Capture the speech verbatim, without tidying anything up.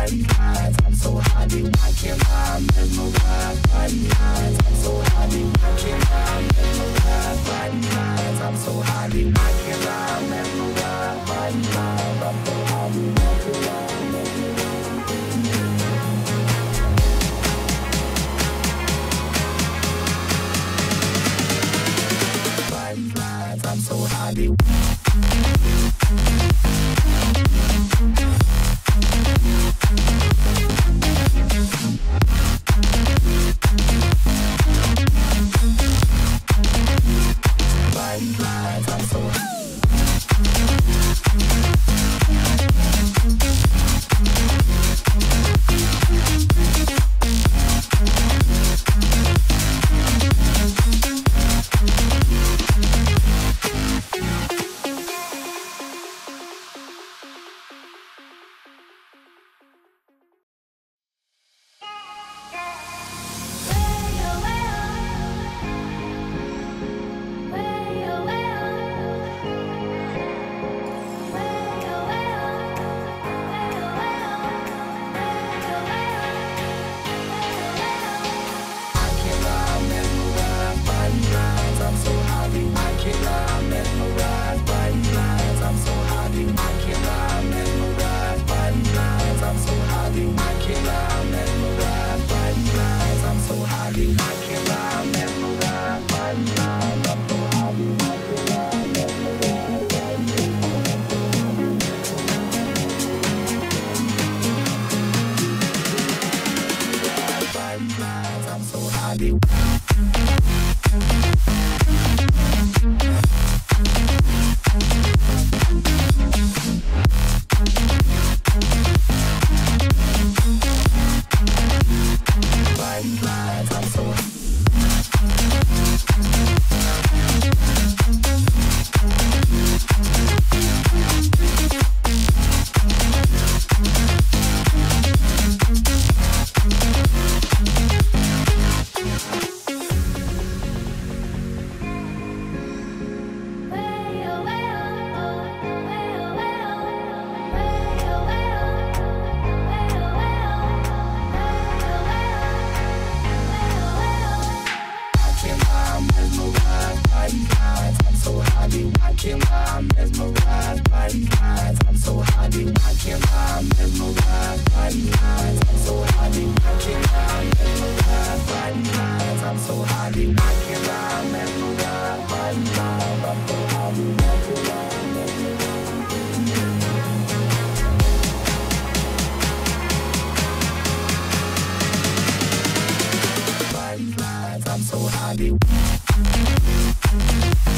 body lines. I'm so happy, I can't lie, I'm mesmerized. Body lines, I'm so happy, I can't lie, I'm mesmerized. Body lines, I'm so happy, I can't lie, I'm mesmerized. Body lines, I'm so happy, I can't lie, I'm mesmerized. Body lines, I'm so happy. I'm so happy. I can't lie, I'm mesmerized. Body lines, I'm so happy. I can't lie, I'm mesmerized. Body lines, I'm so happy. I can't lie, I'm mesmerized. Body lines, I'm so happy. I can't lie, I'm mesmerized. Body lines, I'm so happy. I can't lie, I'm mesmerized. Body lines, I'm so happy.